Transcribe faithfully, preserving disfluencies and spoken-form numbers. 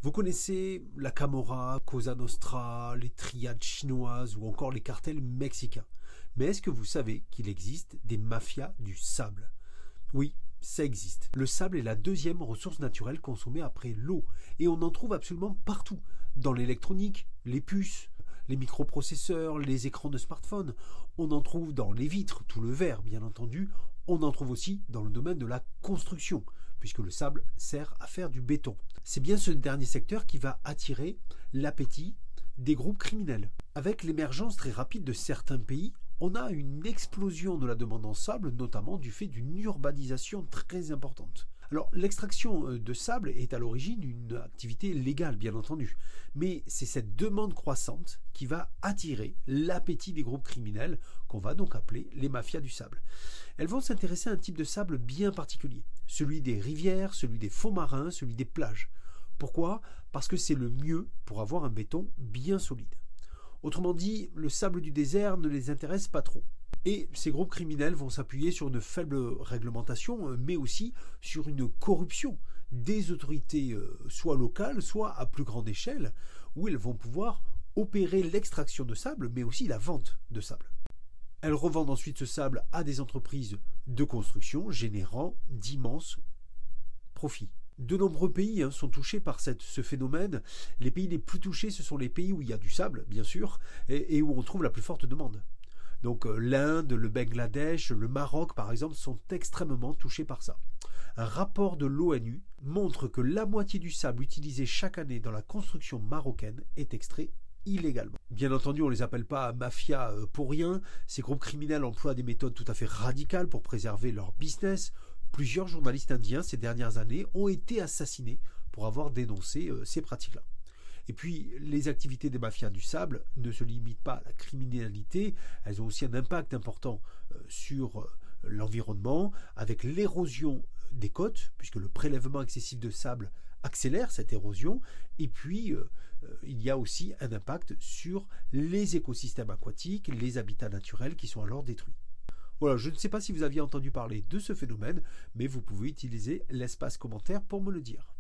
Vous connaissez la Camorra, Cosa Nostra, les triades chinoises ou encore les cartels mexicains. Mais est-ce que vous savez qu'il existe des mafias du sable? Oui, ça existe. Le sable est la deuxième ressource naturelle consommée après l'eau et on en trouve absolument partout. Dans l'électronique, les puces, les microprocesseurs, les écrans de smartphone. On en trouve dans les vitres, tout le verre bien entendu. On en trouve aussi dans le domaine de la construction, puisque le sable sert à faire du béton. C'est bien ce dernier secteur qui va attirer l'appétit des groupes criminels. Avec l'émergence très rapide de certains pays, on a une explosion de la demande en sable, notamment du fait d'une urbanisation très importante. Alors, l'extraction de sable est à l'origine une activité légale, bien entendu, mais c'est cette demande croissante qui va attirer l'appétit des groupes criminels, qu'on va donc appeler les mafias du sable. Elles vont s'intéresser à un type de sable bien particulier, celui des rivières, celui des fonds marins, celui des plages. Pourquoi? Parce que c'est le mieux pour avoir un béton bien solide. Autrement dit, le sable du désert ne les intéresse pas trop. Et ces groupes criminels vont s'appuyer sur une faible réglementation, mais aussi sur une corruption des autorités, soit locales, soit à plus grande échelle, où elles vont pouvoir opérer l'extraction de sable, mais aussi la vente de sable. Elles revendent ensuite ce sable à des entreprises de construction, générant d'immenses profits. De nombreux pays hein, sont touchés par cette, ce phénomène. Les pays les plus touchés, ce sont les pays où il y a du sable, bien sûr, et, et où on trouve la plus forte demande. Donc euh, l'Inde, le Bangladesh, le Maroc par exemple sont extrêmement touchés par ça. Un rapport de l'ONU montre que la moitié du sable utilisé chaque année dans la construction marocaine est extrait illégalement. Bien entendu, on ne les appelle pas mafia euh, pour rien. Ces groupes criminels emploient des méthodes tout à fait radicales pour préserver leur business. Plusieurs journalistes indiens ces dernières années ont été assassinés pour avoir dénoncé euh, ces pratiques-là. Et puis, les activités des mafias du sable ne se limitent pas à la criminalité, elles ont aussi un impact important sur l'environnement, avec l'érosion des côtes, puisque le prélèvement excessif de sable accélère cette érosion, et puis euh, il y a aussi un impact sur les écosystèmes aquatiques, les habitats naturels qui sont alors détruits. Voilà, je ne sais pas si vous aviez entendu parler de ce phénomène, mais vous pouvez utiliser l'espace commentaire pour me le dire.